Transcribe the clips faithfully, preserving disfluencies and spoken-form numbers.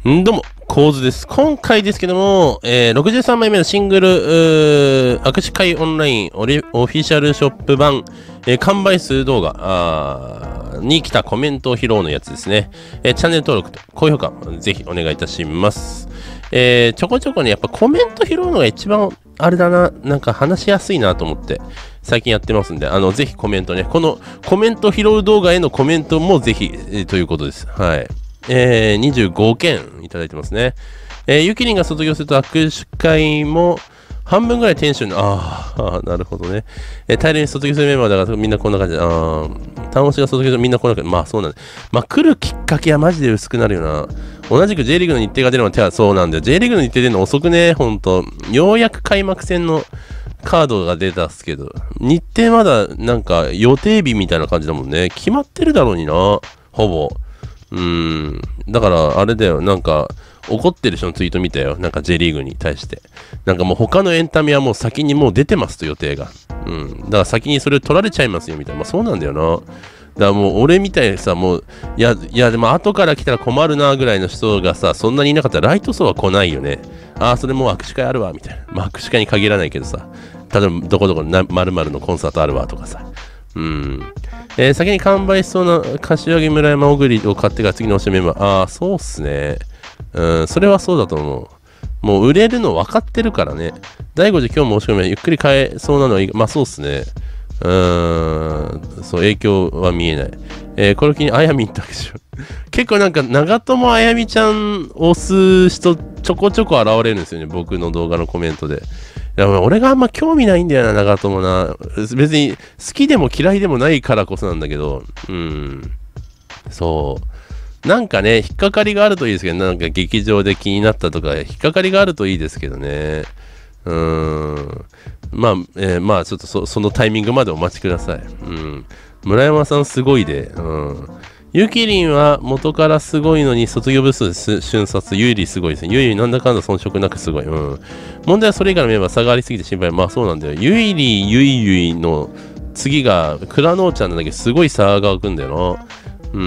んどうも、構図です。今回ですけども、えー、ろくじゅうさんまいめのシングル、握手会オンラインオリオフィシャルショップ版、えー、完売数動画あに来たコメントを拾うのやつですね。えー、チャンネル登録と高評価、ぜひお願いいたします。えー、ちょこちょこね、やっぱコメント拾うのが一番、あれだな、なんか話しやすいなと思って、最近やってますんで、あの、ぜひコメントね、このコメント拾う動画へのコメントもぜひ、えー、ということです。はい。えー、にじゅうごけんいただいてますね。えー、ゆきりんが卒業すると握手会も半分ぐらいテンションに、ああ、なるほどね。えー、大量に卒業するメンバーだからみんなこんな感じで、ああ、楽しが卒業するみんなこんな感じで、まあそうなんだ。まあ来るきっかけはマジで薄くなるよな。同じく J リーグの日程が出るのは手はそうなんだよ。J リーグの日程出るの遅くね、ほんと。ようやく開幕戦のカードが出たっすけど、日程まだなんか予定日みたいな感じだもんね。決まってるだろうにな、ほぼ。うーん。だから、あれだよ。なんか、怒ってる人のツイート見たよ。なんか J リーグに対して。なんかもう他のエンタメはもう先にもう出てますと予定が。うん。だから先にそれを取られちゃいますよみたいな。まあそうなんだよな。だからもう俺みたいにさ、もう、いや、いやでも後から来たら困るなぐらいの人がさ、そんなにいなかったらライト層は来ないよね。ああ、それもう握手会あるわ、みたいな。まあ握手会に限らないけどさ。例えばどこどこな〇〇のコンサートあるわとかさ。うん。えー、先に完売しそうな柏木村山小栗を買ってから次の推しメンバー。ああ、そうっすね。うん、それはそうだと思う。もう売れるの分かってるからね。大悟寺今日も申し込みゆっくり買えそうなのは、まあそうっすね。うーん、そう、影響は見えない。えー、これを機にあやみんたくしょ。結構なんか長友あやみちゃん押す人ちょこちょこ現れるんですよね。僕の動画のコメントで。いや俺があんま興味ないんだよな、長友な。別に好きでも嫌いでもないからこそなんだけど、うん。そう。なんかね、引っかかりがあるといいですけど、なんか劇場で気になったとか、引っかかりがあるといいですけどね。うーん。まあ、えー、まあ、ちょっと そ, そのタイミングまでお待ちください。うん。村山さんすごいで、うん。ゆきりんは元からすごいのに卒業部数瞬殺、ゆいりすごいですね。ゆいりなんだかんだ遜色なくすごい。うん。問題はそれ以外のメンバー差がありすぎて心配。まあそうなんだよ。ゆいり、ゆいゆいの次が、クラノーちゃんなんだけど、すごい差が開くんだよな。うん。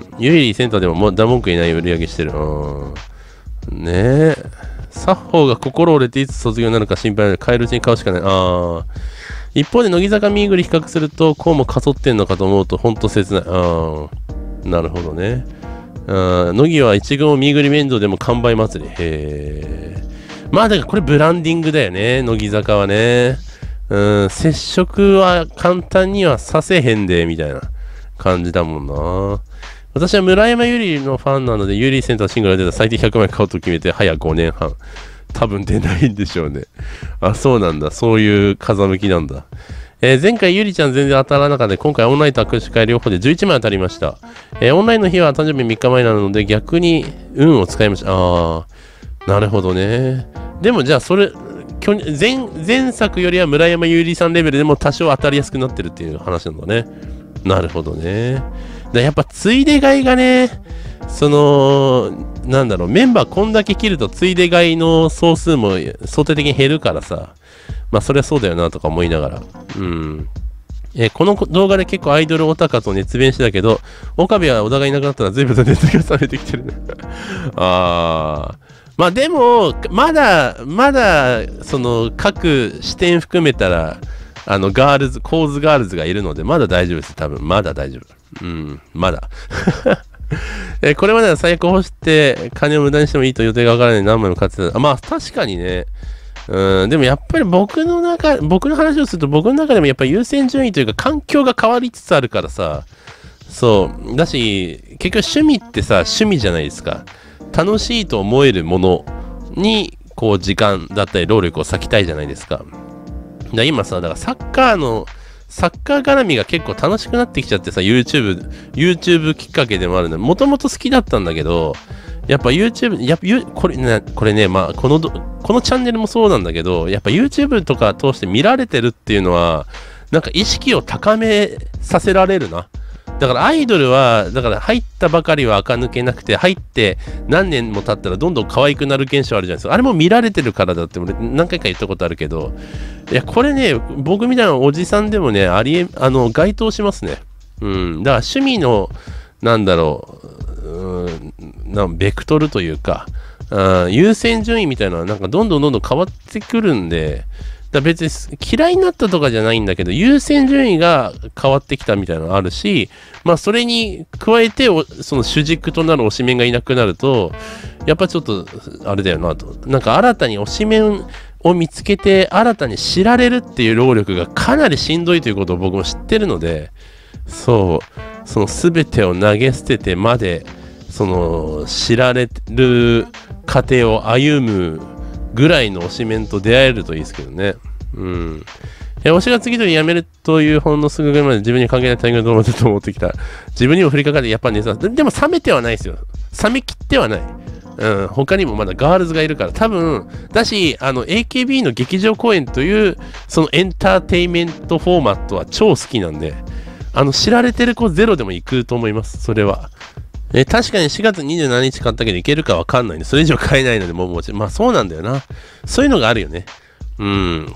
ゆいりセンターでももうだ文句いない売り上げしてる。うん。ねえ。サッホーが心折れていつ卒業になるか心配なので、変えるうちに買うしかない。ああ。一方で、乃木坂ミーグリ比較すると、こうもかそってんのかと思うと、ほんと切ない。ああ。なるほどね。乃木は一軍をミーグリ面倒でも完売祭り。へえ。まあだからこれブランディングだよね。乃木坂はね。うん、接触は簡単にはさせへんで、みたいな感じだもんな。私は村山ゆりのファンなので、ゆりセンターシングルが出た最低ひゃくまい買おうと決めて、早ごねんはん。多分出ないんでしょうね。あ、そうなんだ。そういう風向きなんだ。えー、前回ゆりちゃん全然当たらなかったので、今回オンラインと握手会両方でじゅういちまい当たりました。えー、オンラインの日は誕生日みっかまえなので逆に運を使いました。ああ、なるほどね。でもじゃあそれ、去年 前, 前作よりは村山ゆりさんレベルでも多少当たりやすくなってるっていう話なんだね。なるほどね。だやっぱついで買いがね、その、なんだろう、メンバーこんだけ切るとついで買いの総数も相対的に減るからさ。まあそりゃそうだよなとか思いながら。うん。えー、この動画で結構アイドルオタ活を熱弁してたけど、岡部は小田がいなくなったら随分と熱が冷めてきてるね。ああ。まあでも、まだ、まだ、その各視点含めたら、あの、ガールズ、構図ガールズがいるので、まだ大丈夫です。多分、まだ大丈夫。うん、まだ。えー、これまでは最悪欲して金を無駄にしてもいいと予定がわからない何枚も買ってた。あ、まあ確かにね。うん、でもやっぱり僕の中、僕の話をすると僕の中でもやっぱり優先順位というか環境が変わりつつあるからさ、そう、だし、結局趣味ってさ、趣味じゃないですか。楽しいと思えるものに、こう時間だったり労力を割きたいじゃないですか。だ今さ、だからサッカーの、サッカー絡みが結構楽しくなってきちゃってさ、YouTube、YouTube きっかけでもあるの。もともと好きだったんだけど、やっぱ YouTube、やっぱこれね、これね、まあ、この、このチャンネルもそうなんだけど、やっぱ YouTube とか通して見られてるっていうのは、なんか意識を高めさせられるな。だからアイドルは、だから入ったばかりは垢抜けなくて、入って何年も経ったらどんどん可愛くなる現象あるじゃないですか。あれも見られてるからだって俺何回か言ったことあるけど、いや、これね、僕みたいなおじさんでもね、ありえ、あの、該当しますね。うん。だから趣味の、なんだろう、うーんなベクトルというか、あ優先順位みたいなのはなんかどんどんどんどん変わってくるんで、だ別に嫌いになったとかじゃないんだけど、優先順位が変わってきたみたいなのあるし、まあそれに加えてその主軸となる推しメンがいなくなると、やっぱちょっとあれだよなと。なんか新たに推しメンを見つけて新たに知られるっていう労力がかなりしんどいということを僕も知ってるので、そう、その全てを投げ捨ててまで、その知られる過程を歩むぐらいの推しメンと出会えるといいですけどね。うん。え、推しが次々辞めるというほんのすぐぐらいまで自分に関係ないタイミングでどうなったと思ってきた。自分にも降りかかってやっぱね、でも冷めてはないですよ。冷めきってはない。うん、他にもまだガールズがいるから、多分、だし、あの、エーケービー の劇場公演という、そのエンターテイメントフォーマットは超好きなんで、あの、知られてる子ゼロでも行くと思います、それは。え、確かにしがつにじゅうしちにち買ったけど、いけるかわかんないんで、それ以上買えないので、もうもちろん、まあそうなんだよな。そういうのがあるよね。うん。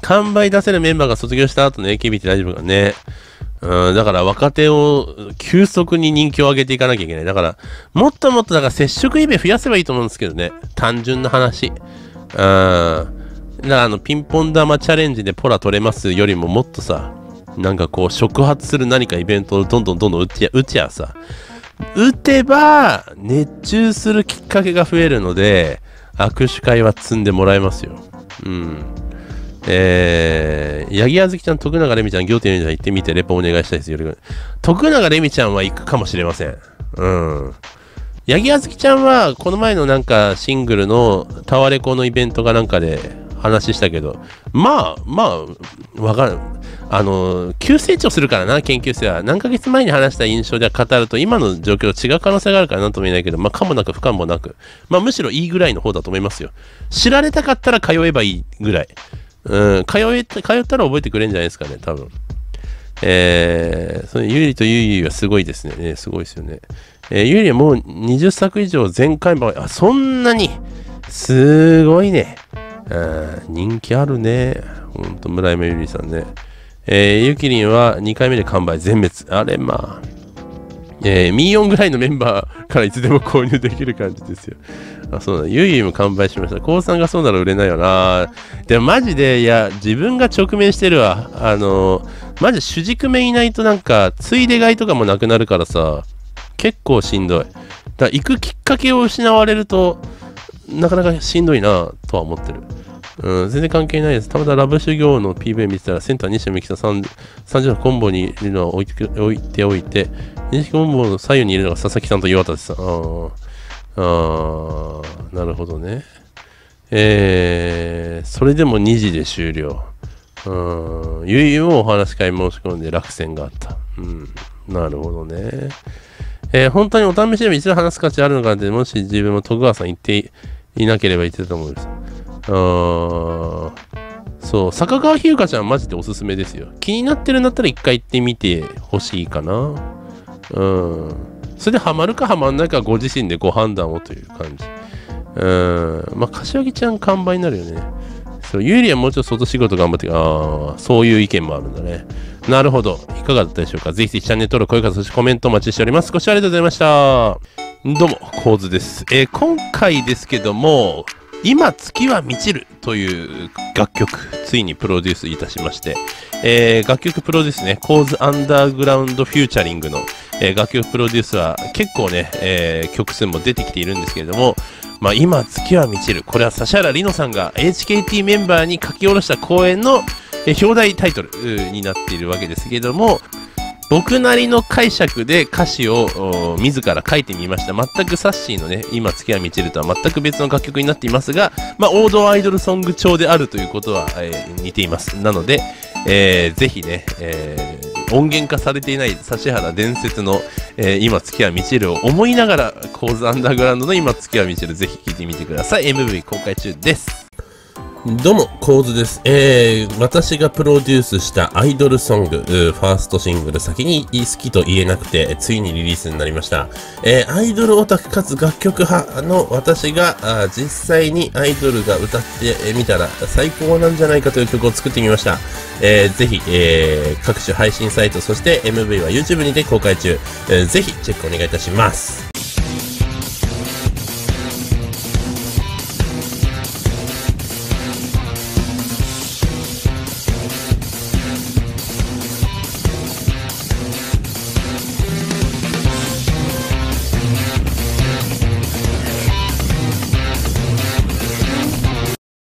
完売出せるメンバーが卒業した後の エーケービー って大丈夫かね。うん、だから若手を急速に人気を上げていかなきゃいけない。だから、もっともっとだから接触イベ増やせばいいと思うんですけどね。単純な話。うん。だからあの、ピンポン玉チャレンジでポラ取れますよりももっとさ、なんかこう、触発する何かイベントをどんどんどんどん打ちや、打ちやさ、打てば熱中するきっかけが増えるので、握手会は積んでもらえますよ。うん。えー、八木あずきちゃん、徳永レミちゃん、仰天レミちゃん行ってみて、レポお願いしたいです。より徳永レミちゃんは行くかもしれません。うん。八木あずきちゃんは、この前のなんかシングルのタワレコのイベントかなんかで話したけど、まあ、まあ、わかる。あの、急成長するからな、研究生は。何ヶ月前に話した印象で語ると、今の状況と違う可能性があるからなんとも言えないけど、まあ、かもなく不可もなく、まあ、むしろいいぐらいの方だと思いますよ。知られたかったら通えばいいぐらい。うん、通え、通ったら覚えてくれるんじゃないですかね、多分。えー、そのゆりとゆいゆいはすごいですね。ねすごいですよね。えー、ゆりはもうにじゅっさく以上全開版、あ、そんなにすごいね。人気あるね。ほんと、村山ゆりさんね。えー、ゆきりんはにかいめで完売全滅。あれ、まあ。えー、ミーヨンぐらいのメンバーからいつでも購入できる感じですよ。あ、そうだ。ゆいゆいも完売しました。コウさんがそうなら売れないよな。でもマジで、いや、自分が直面してるわ。あのー、マジ主軸面いないとなんか、ついで買いとかもなくなるからさ、結構しんどい。だから行くきっかけを失われると、なかなかしんどいなとは思ってる。うん、全然関係ないです。たまたまラブ修行の ピーブイ 見てたら、センター西野美紀さんさんじゅうのコンボにいるのは置いて置いておいて、西コンボの左右にいるのが佐々木さんと岩田さん。あーあー、なるほどね。えー、それでもにじで終了。うん、ゆいゆいもお話し会申し込んで落選があった。うん、なるほどね。えー、本当にお試しでも一度話す価値あるのかって、もし自分も徳川さん言っていなければ言ってたと思うんです。あー、そう、坂川ひゆかちゃんマジでおすすめですよ。気になってるんだったら一回行ってみてほしいかな。うん。それでハマるかハマんないかご自身でご判断をという感じ。うん。まあ、柏木ちゃん完売になるよね。そう、ゆりはもうちょっと外仕事頑張って、ああ、そういう意見もあるんだね。なるほど。いかがだったでしょうか。ぜひぜひチャンネル登録、高評価、そしてコメントお待ちしております。ご視聴ありがとうございました。どうも、コウズです。えー、今回ですけども、今月は満ちるという楽曲、ついにプロデュースいたしまして、えー、楽曲プロデュースね、コーズアンダーグラウンドフューチャリングの、えー、楽曲プロデュースは結構ね、えー、曲数も出てきているんですけれども、まあ今月は満ちる。これは指原莉乃さんが エイチケーティー メンバーに書き下ろした公演の、えー、表題タイトルになっているわけですけれども、僕なりの解釈で歌詞を自ら書いてみました。全くサッシーのね、今月は満ちるとは全く別の楽曲になっていますが、まあ王道アイドルソング調であるということは、えー、似ています。なので、えー、ぜひね、えー、音源化されていない指原伝説の、えー、今月は満ちるを思いながら、コーズアンダーグラウンドの今月は満ちる、ぜひ聴いてみてください。エムブイ 公開中です。どうも、コウズです。えー、私がプロデュースしたアイドルソング、ファーストシングル、先に好きと言えなくて、ついにリリースになりました。えー、アイドルオタクかつ楽曲派の私が、あ実際にアイドルが歌ってみたら最高なんじゃないかという曲を作ってみました。えー、ぜひ、えー、各種配信サイト、そして エムブイ は YouTube にて公開中。えー、ぜひチェックお願いいたします。